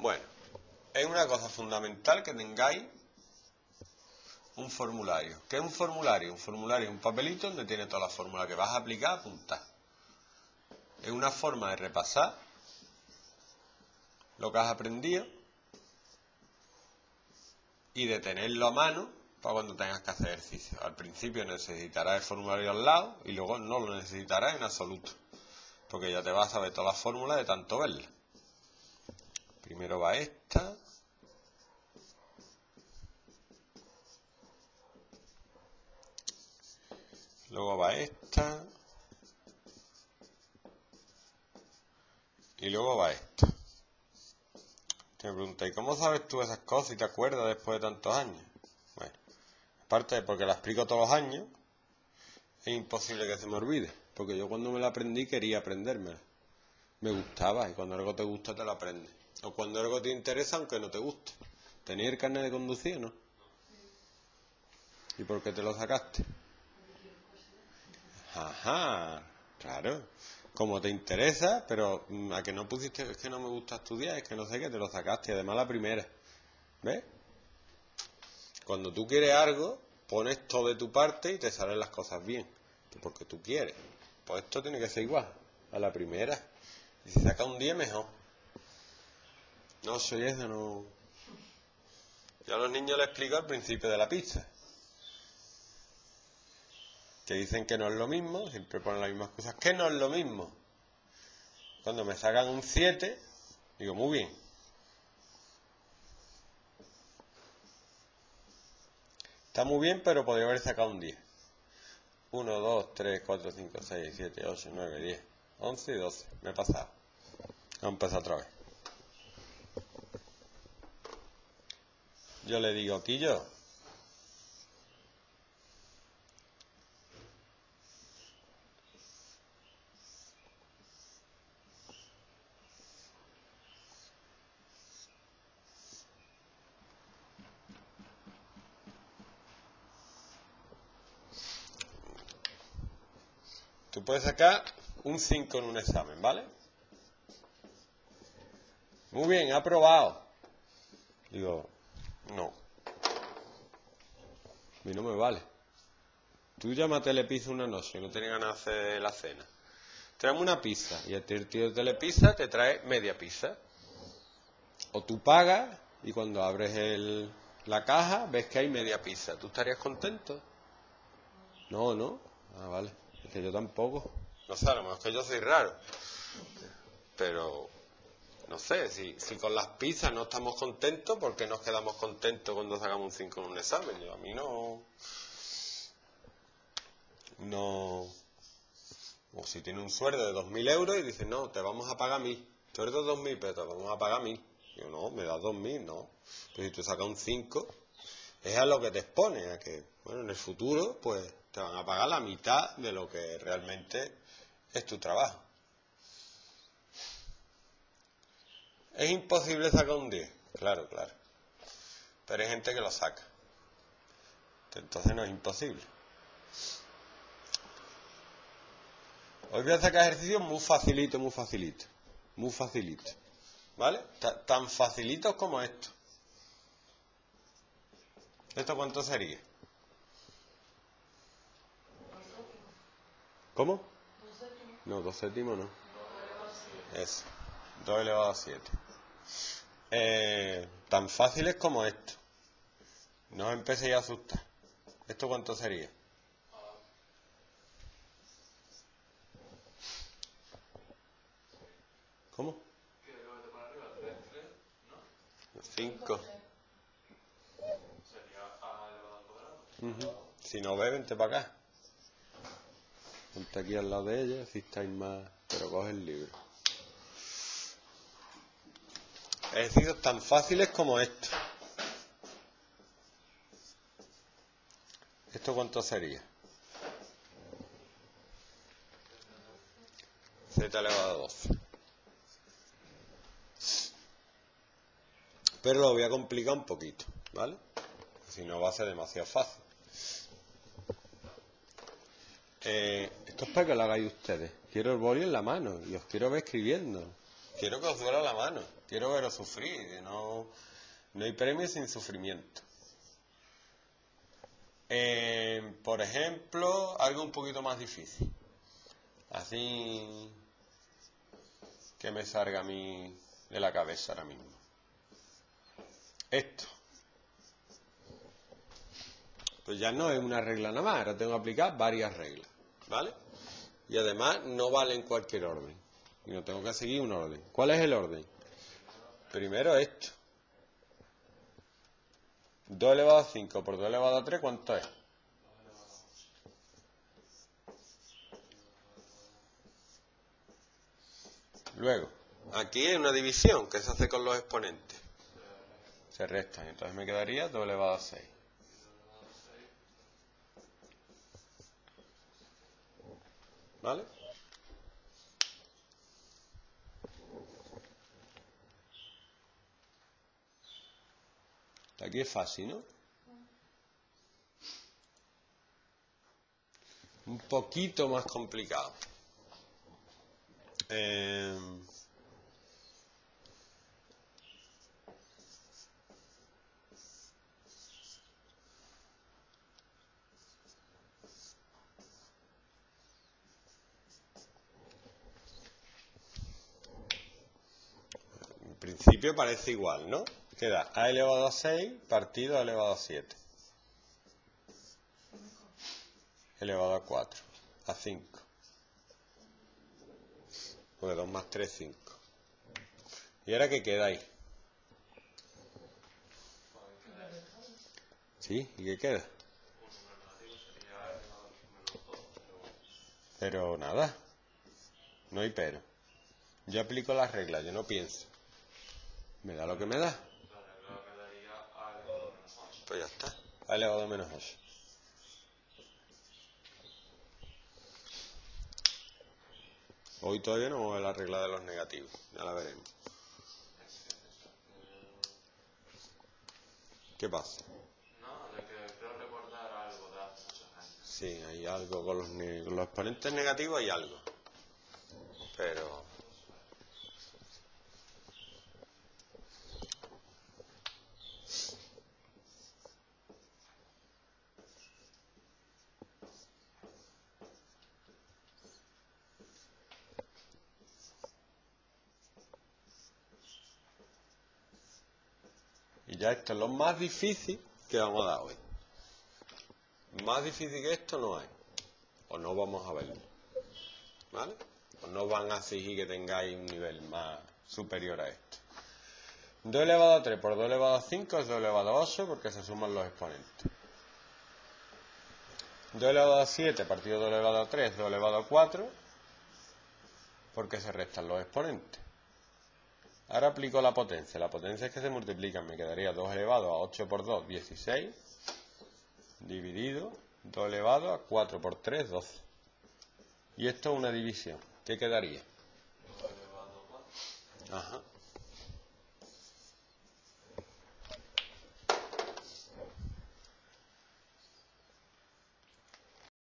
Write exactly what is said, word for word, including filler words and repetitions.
Bueno, es una cosa fundamental que tengáis un formulario. ¿Qué es un formulario? Un formulario es un papelito donde tiene todas las fórmulas que vas a aplicar, apuntar. Es una forma de repasar lo que has aprendido y de tenerlo a mano para cuando tengas que hacer ejercicio. Al principio necesitarás el formulario al lado y luego no lo necesitarás en absoluto, porque ya te vas a saber todas las fórmulas de tanto verlas. Primero va esta. Luego va esta. Y luego va esta. Te me preguntáis, ¿cómo sabes tú esas cosas y te acuerdas después de tantos años? Bueno, aparte de porque la explico todos los años, es imposible que se me olvide. Porque yo cuando me la aprendí quería aprendérmela. Me gustaba, y cuando algo te gusta te lo aprendes. O cuando algo te interesa aunque no te guste. ¿Tenías el carnet de conducir o no? ¿Y por qué te lo sacaste? Ajá, claro. Como te interesa, pero a que no pusiste, es que no me gusta estudiar, es que no sé qué, te lo sacaste, y además la primera. ¿Ves? Cuando tú quieres algo, pones todo de tu parte y te salen las cosas bien, porque tú quieres. Pues esto tiene que ser igual, a la primera. Y si saca un diez, mejor. No, soy eso, no. Yo a los niños les explico al principio de la pizza. Que dicen que no es lo mismo, siempre ponen las mismas cosas. ¿Qué no es lo mismo? Cuando me sacan un siete, digo, muy bien. Está muy bien, pero podría haber sacado un diez. uno, dos, tres, cuatro, cinco, seis, siete, ocho, nueve, diez, once y doce. Me he pasado. Vamos a empezar otra vez. Yo le digo, Quillo, tú puedes sacar un cinco en un examen, ¿vale? Muy bien, ha aprobado. Digo, no. A mí no me vale. Tú llamas a Telepizza una noche, no tienes ganas de hacer la cena. Tráeme una pizza y el tío de Telepizza te trae media pizza. O tú pagas y cuando abres el, la caja ves que hay media pizza. ¿Tú estarías contento? No, no. Ah, vale. Es que yo tampoco. No sé, a lo mejor es que yo soy raro. Pero, no sé, si, si con las pizzas no estamos contentos, ¿por qué nos quedamos contentos cuando sacamos un cinco en un examen? Yo, a mí no... No... O si tiene un sueldo de dos mil euros y dice, no, te vamos a pagar mil. Sueldo de dos mil, pero te vamos a pagar mil. Yo, no, me das dos mil, no. Pero si tú sacas un cinco, es a lo que te expone, a que, bueno, en el futuro, pues, te van a pagar la mitad de lo que realmente es tu trabajo. ¿Es imposible sacar un diez? Claro, claro. Pero hay gente que lo saca. Entonces no es imposible. Hoy voy a sacar ejercicios muy facilito, muy facilito. Muy facilito. ¿Vale? Tan facilitos como esto. ¿Esto cuánto sería? ¿Cómo? No, dos séptimos no. Eso. dos elevado a siete. Eh, tan fáciles como esto. No os empecéis a asustar. ¿Esto cuánto sería? ¿Cómo? cinco. Uh-huh. Si no ves, vente para acá. Ponte aquí al lado de ella, si estáis más... Pero coge el libro. Ejercicios tan fáciles como esto. ¿Esto cuánto sería? Z elevado a doce. Pero lo voy a complicar un poquito, ¿vale? Si no va a ser demasiado fácil. Eh, esto es para que lo hagáis ustedes. Quiero el boli en la mano y os quiero ver escribiendo. Quiero que os duela la mano. Quiero veros sufrir. No, no hay premio sin sufrimiento. Eh, por ejemplo, algo un poquito más difícil. Así que me salga a mí de la cabeza ahora mismo. Esto. Pues ya no es una regla nada más, ahora tengo que aplicar varias reglas, ¿vale? Y además no vale en cualquier orden, y no tengo que seguir un orden. ¿Cuál es el orden? Primero esto. dos elevado a cinco por dos elevado a tres, ¿cuánto es? Luego, aquí hay una división que se hace con los exponentes. Se restan, entonces me quedaría dos elevado a seis. ¿Vale? Aquí es fácil, ¿no? Un poquito más complicado. Eh... En principio parece igual, ¿no? Queda a elevado a seis partido a elevado a siete. Elevado a cuatro. A cinco. Porque dos más tres, cinco. ¿Y ahora qué queda ahí? ¿Sí? ¿Y qué queda? Pero nada. No hay pero. Yo aplico las reglas, yo no pienso. Me da lo que me da. Pues ya está. A elevado a menos ocho. Hoy todavía no vamos a ver la regla de los negativos. Ya la veremos. ¿Qué pasa? No, de que creo recordar algo de hace muchos años. Sí, hay algo con los, con los exponentes negativos, hay algo. Pero... Y ya esto es lo más difícil que vamos a dar hoy. Más difícil que esto no hay. O no vamos a verlo. ¿Vale? O no van a exigir que tengáis un nivel más superior a esto. dos elevado a tres por dos elevado a cinco es dos elevado a ocho porque se suman los exponentes. dos elevado a siete partido dos elevado a tres, dos elevado a cuatro porque se restan los exponentes. Ahora aplico la potencia. La potencia es que se multiplican. Me quedaría dos elevado a ocho por dos, dieciséis. Dividido dos elevado a cuatro por tres, doce. Y esto es una división. ¿Qué quedaría?